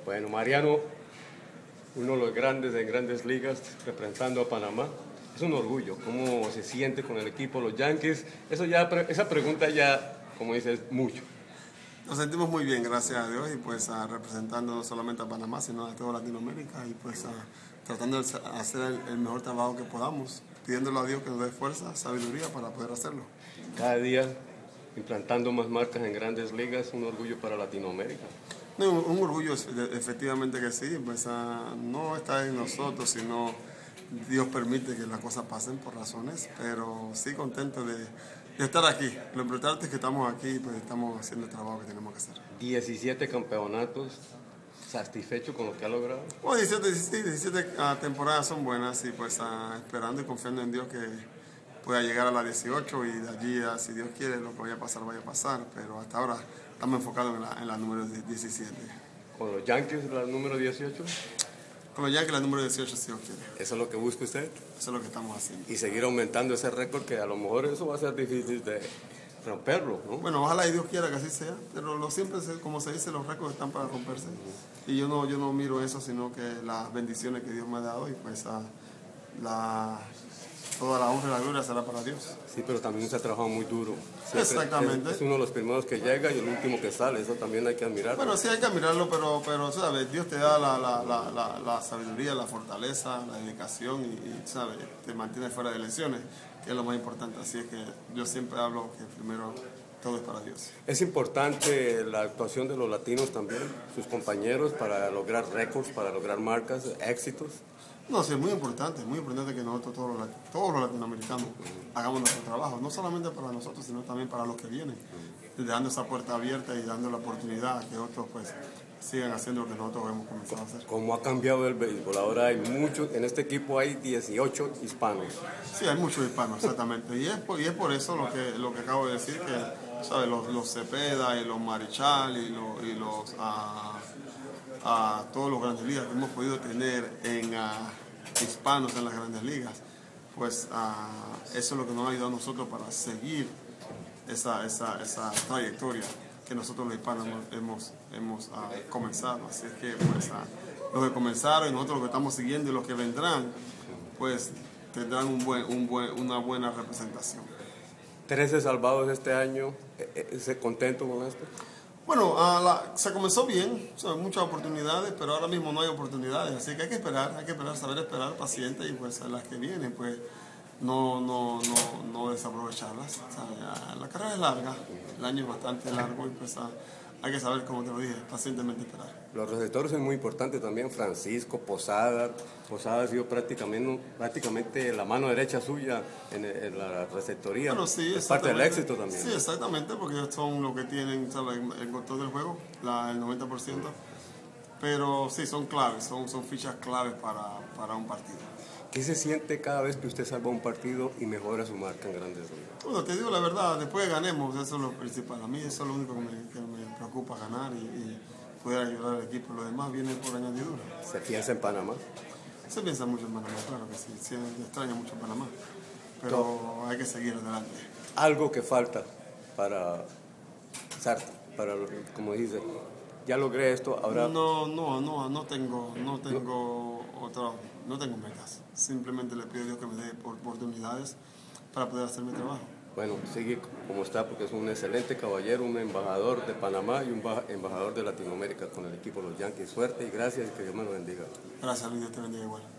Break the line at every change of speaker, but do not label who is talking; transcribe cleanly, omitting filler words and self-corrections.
Bueno, Mariano, uno de los grandes en Grandes Ligas, representando a Panamá. Es un orgullo. ¿Cómo se siente con el equipo, los Yankees? Esa pregunta ya, como dices, mucho.
Nos sentimos muy bien, gracias a Dios, y pues representando no solamente a Panamá, sino a toda Latinoamérica, y pues tratando de hacer el mejor trabajo que podamos, pidiéndole a Dios que nos dé fuerza, sabiduría para poder hacerlo.
Cada día implantando más marcas en Grandes Ligas, un orgullo para Latinoamérica.
No, un orgullo, efectivamente que sí, pues no está en nosotros, sino Dios permite que las cosas pasen por razones, pero sí contento de estar aquí. Lo importante es que estamos aquí y pues estamos haciendo el trabajo que tenemos que hacer.
17 campeonatos, ¿satisfecho con lo que ha logrado?
Bueno, 17 temporadas son buenas, y pues esperando y confiando en Dios que pueda llegar a la 18, y de allí, si Dios quiere, lo que vaya a pasar, pero hasta ahora estamos enfocados en la número 17.
¿Con los Yankees la número 18?
Con los Yankees la número 18, si Dios quiere.
¿Eso es lo que busca usted?
Eso es lo que estamos haciendo.
Y seguir aumentando ese récord, que a lo mejor eso va a ser difícil de romperlo, ¿no?
Bueno, ojalá y Dios quiera que así sea, pero siempre, como se dice, los récords están para romperse. Y yo no miro eso, sino que las bendiciones que Dios me ha dado, y pues toda la honra y la gloria será para Dios.
Sí, pero también se ha trabajado muy duro.
Exactamente.
Es uno de los primeros que llega y el último que sale, eso también hay que admirarlo.
Bueno, sí hay que admirarlo, pero ¿sabes? Dios te da la sabiduría, la fortaleza, la dedicación, y ¿sabes? Te mantiene fuera de lesiones, que es lo más importante. Así es que yo siempre hablo que primero todo es para Dios.
Es importante la actuación de los latinos también, sus compañeros, para lograr récords, para lograr marcas, éxitos.
No, sí, es muy importante que nosotros, todos los latinoamericanos, hagamos nuestro trabajo, no solamente para nosotros, sino también para los que vienen, dando esa puerta abierta y dando la oportunidad a que otros pues sigan haciendo lo que nosotros hemos comenzado a hacer.
¿Cómo ha cambiado el béisbol? Ahora hay muchos, en este equipo hay 18 hispanos.
Sí, hay muchos hispanos, exactamente, y es por eso lo que acabo de decir, que ¿sabes? Los Cepeda y los Marichal y los todos los Grandes Ligas que hemos podido tener en hispanos en las Grandes Ligas, pues eso es lo que nos ha ayudado a nosotros para seguir esa trayectoria que nosotros los hispanos hemos comenzado. Así es que pues los que comenzaron y nosotros los que estamos siguiendo y los que vendrán, pues tendrán una buena representación.
13 salvados este año, ¿contento con esto?
Bueno, se comenzó bien, son muchas oportunidades, pero ahora mismo no hay oportunidades, así que hay que esperar, saber esperar, paciente, y pues a las que vienen, pues no desaprovecharlas. O sea, la carrera es larga, el año es bastante largo, y pues hay que saber, como te lo dije, pacientemente esperar.
Los receptores son muy importantes también, Francisco, Posada. Posada ha sido prácticamente la mano derecha suya en la receptoría.
Bueno, sí,
es parte del éxito también.
Sí, exactamente, porque ellos son los que tienen, ¿sabes?, el control del juego, el 90%. Pero sí, son claves, son fichas claves para un partido.
¿Qué se siente cada vez que usted salva un partido y mejora su marca en Grandes Ligas?
Bueno, te digo la verdad, después que ganemos, eso es lo principal. A mí eso es lo único que me preocupa, ganar y poder ayudar al equipo. Lo demás viene por añadidura.
¿Se piensa en Panamá?
Se piensa mucho en Panamá, claro que sí. Se extraña mucho Panamá, pero hay que seguir adelante.
Algo que falta para, como dice, ya logré esto, ahora...
No tengo metas. Simplemente le pido a Dios que me dé oportunidades para poder hacer mi trabajo.
Bueno, sigue como está, porque es un excelente caballero, un embajador de Panamá y un embajador de Latinoamérica con el equipo de los Yankees. Suerte y gracias, y que Dios me lo bendiga.
Gracias, Luis, Dios te bendiga igual.